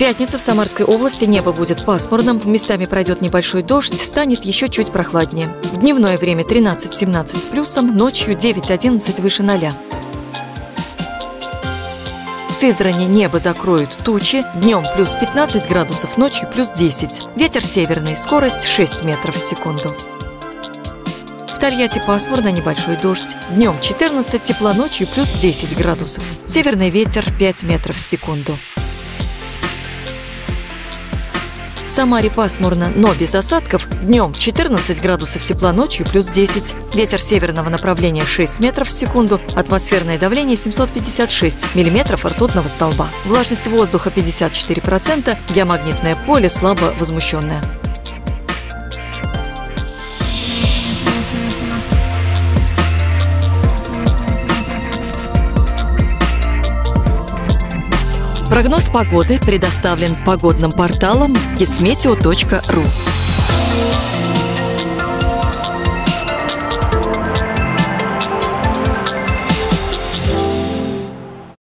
пятницу в Самарской области небо будет пасмурным, местами пройдет небольшой дождь, станет еще чуть прохладнее. В дневное время 13-17 с плюсом, ночью 9-11 выше 0. В Сызрани небо закроют тучи, днем плюс 15 градусов, ночью плюс 10. Ветер северный, скорость 6 метров в секунду. В Тольятти пасмурно, небольшой дождь. Днем 14 тепла, ночью плюс 10 градусов. Северный ветер 5 метров в секунду. В Самаре пасмурно, но без осадков. Днем 14 градусов тепла, ночью плюс 10. Ветер северного направления 6 метров в секунду. Атмосферное давление 756 миллиметров ртутного столба. Влажность воздуха 54%. Геомагнитное поле слабо возмущенное. Прогноз погоды предоставлен погодным порталом kismeteo.ru.